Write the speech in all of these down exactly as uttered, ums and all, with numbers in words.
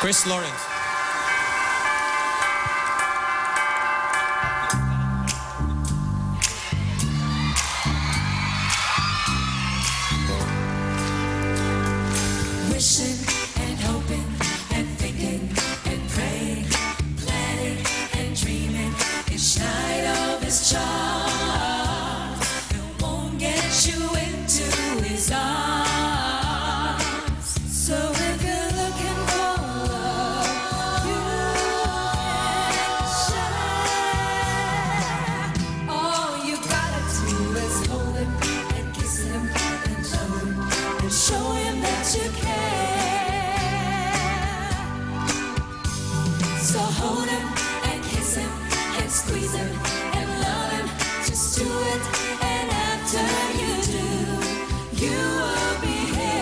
Chris Lawrence. Wishing and hoping and thinking and praying, planning and dreaming each night of his charms. It won't get you into his arms. So if you're looking for love, you can share. All you gotta do is hold him and kiss him and love him and show him that you care. So hold him and kiss him and squeeze him and love him. Just do it, and after you do, you will be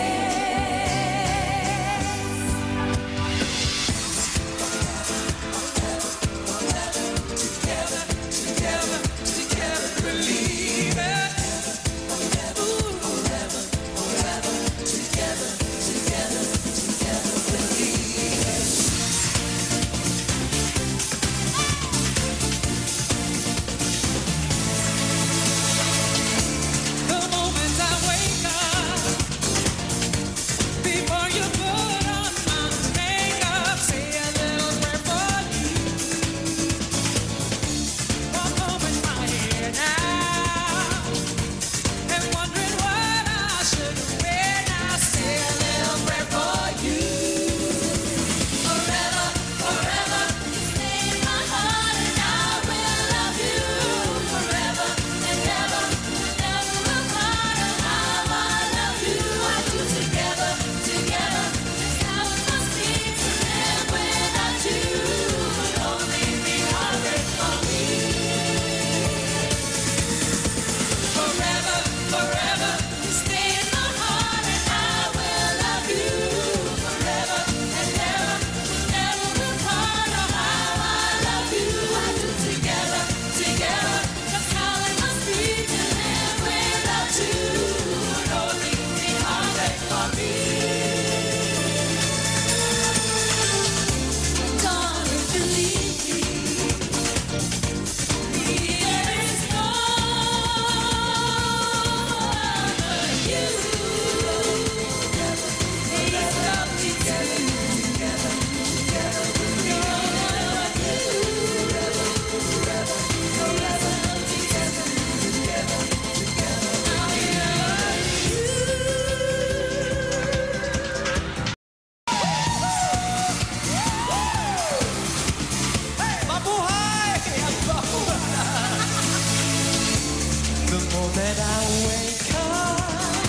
that I wake up,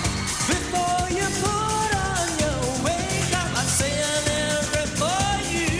before you put on your makeup, I say an every for you.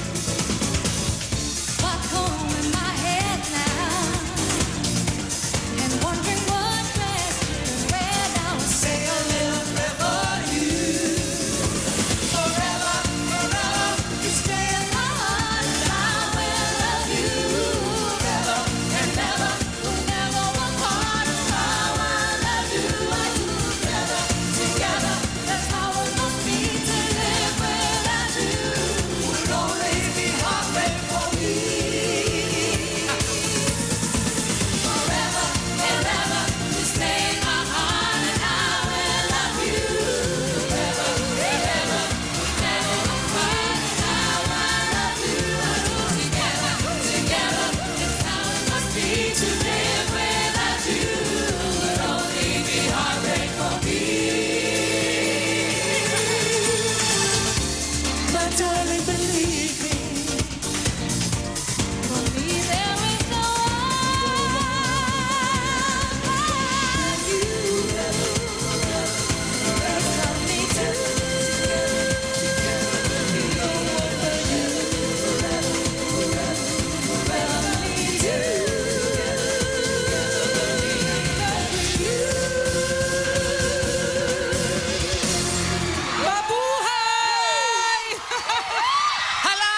Back home in my head now, and wondering what dress to wear now. I say a little prayer for you. Forever, forever, you stay in my heart, and I will love you forever and never. We'll never walk apart. How I love you, I do together, together. That's how it must be to live without you. Would only be heartbreak for me. Forever and ever, you stay in my heart, and I will love you forever and ever. Never apart. How I love you, I do together, together. That's how it must be to live without you. Would only be heartbreak for me. My darling, believe me, For me, there is no one like you. Love me too. Love me too. mabuhay! Hala!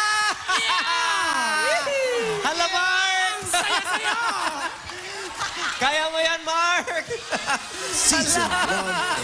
Hala, Mark! Saya-saya! Kaya mo yan, Mark! Season one.